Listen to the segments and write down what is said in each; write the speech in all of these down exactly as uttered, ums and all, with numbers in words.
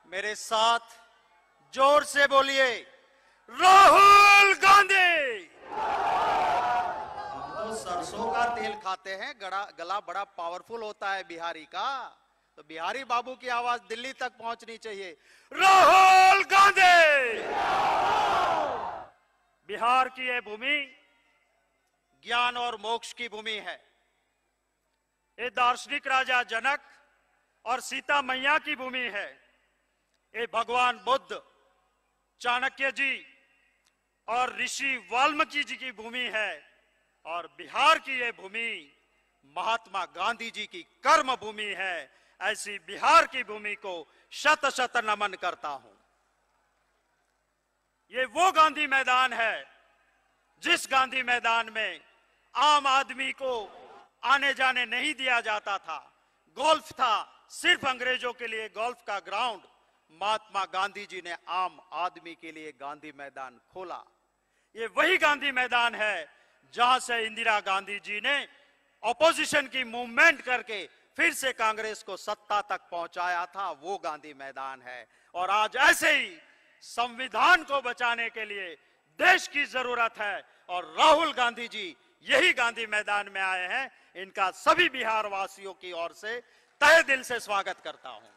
मेरे साथ जोर से बोलिए, राहुल गांधी। हम तो सरसों का तेल खाते हैं, गला गला बड़ा पावरफुल होता है बिहारी का, तो बिहारी बाबू की आवाज दिल्ली तक पहुंचनी चाहिए, राहुल गांधी। बिहार की ये भूमि ज्ञान और मोक्ष की भूमि है। ये दार्शनिक राजा जनक और सीता मैया की भूमि है। ये भगवान बुद्ध, चाणक्य जी और ऋषि वाल्मीकि जी की भूमि है। और बिहार की ये भूमि महात्मा गांधी जी की कर्म भूमि है। ऐसी बिहार की भूमि को शत शत नमन करता हूं। ये वो गांधी मैदान है जिस गांधी मैदान में आम आदमी को आने जाने नहीं दिया जाता था। गोल्फ था, सिर्फ अंग्रेजों के लिए गोल्फ का ग्राउंड। महात्मा गांधी जी ने आम आदमी के लिए गांधी मैदान खोला। ये वही गांधी मैदान है जहां से इंदिरा गांधी जी ने ऑपोजिशन की मूवमेंट करके फिर से कांग्रेस को सत्ता तक पहुंचाया था। वो गांधी मैदान है। और आज ऐसे ही संविधान को बचाने के लिए देश की जरूरत है और राहुल गांधी जी यही गांधी मैदान में आए हैं। इनका सभी बिहार वासियों की ओर से तहे दिल से स्वागत करता हूं।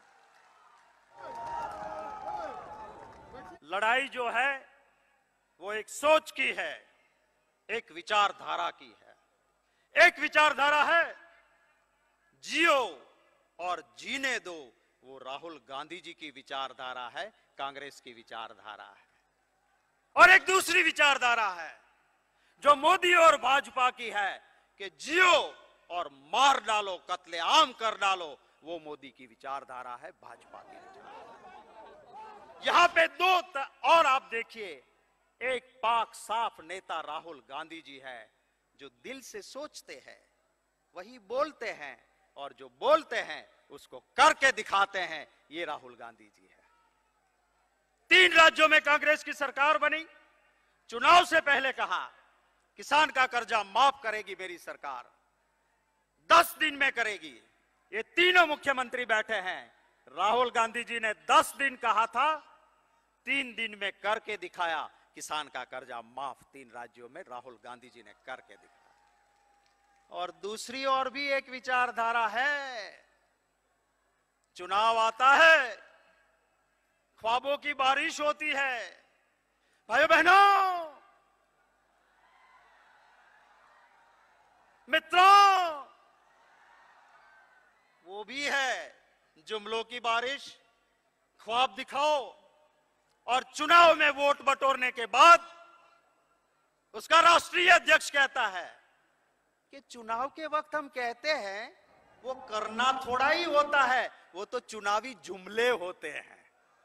लड़ाई जो है वो एक सोच की है, एक विचारधारा की है। एक विचारधारा है जियो और जीने दो, वो राहुल गांधी जी की विचारधारा है, कांग्रेस की विचारधारा है। और एक दूसरी विचारधारा है जो मोदी और भाजपा की है कि जियो और मार डालो, कत्लेआम कर डालो, वो मोदी की विचारधारा है, भाजपा की विचारधारा। यहां पे दो त... और आप देखिए, एक पाक साफ नेता राहुल गांधी जी है जो दिल से सोचते हैं वही बोलते हैं और जो बोलते हैं उसको करके दिखाते हैं। ये राहुल गांधी जी है। तीन राज्यों में कांग्रेस की सरकार बनी। चुनाव से पहले कहा किसान का कर्जा माफ करेगी मेरी सरकार, दस दिन में करेगी। ये तीनों मुख्यमंत्री बैठे हैं। राहुल गांधी जी ने दस दिन कहा था, तीन दिन में करके दिखाया। किसान का कर्जा माफ तीन राज्यों में राहुल गांधी जी ने करके दिखाया। और दूसरी और भी एक विचारधारा है। चुनाव आता है, ख्वाबों की बारिश होती है। भाइयों बहनों, मित्रों, वो भी है जुमलों की बारिश। ख्वाब दिखाओ और चुनाव में वोट बटोरने के बाद उसका राष्ट्रीय अध्यक्ष कहता है कि चुनाव के वक्त हम कहते हैं वो करना थोड़ा ही होता है, वो तो चुनावी जुमले होते हैं।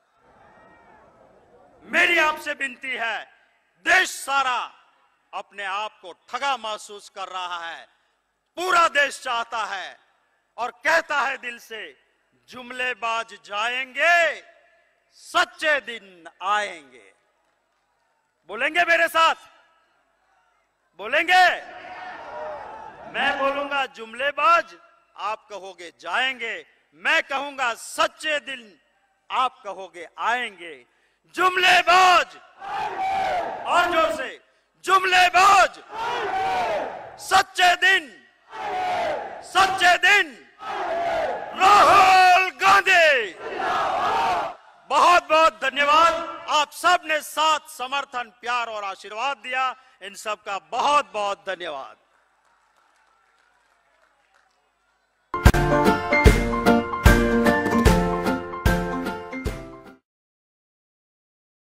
मेरी आपसे विनती है, देश सारा अपने आप को ठगा महसूस कर रहा है। पूरा देश चाहता है और कहता है दिल से, जुमलेबाज जाएंगे, सच्चे दिन आएंगे। बोलेंगे मेरे साथ? बोलेंगे? मैं बोलूंगा जुमलेबाज, आप कहोगे जाएंगे। मैं कहूंगा सच्चे दिन, आप कहोगे आएंगे। जुमलेबाज, और जोर से, जुमलेबाज, सच्चे दिन, सच्चे दिन, राहुल गांधी। बहुत बहुत धन्यवाद। आप सब ने साथ समर्थन, प्यार और आशीर्वाद दिया। इन सब का बहुत बहुत धन्यवाद।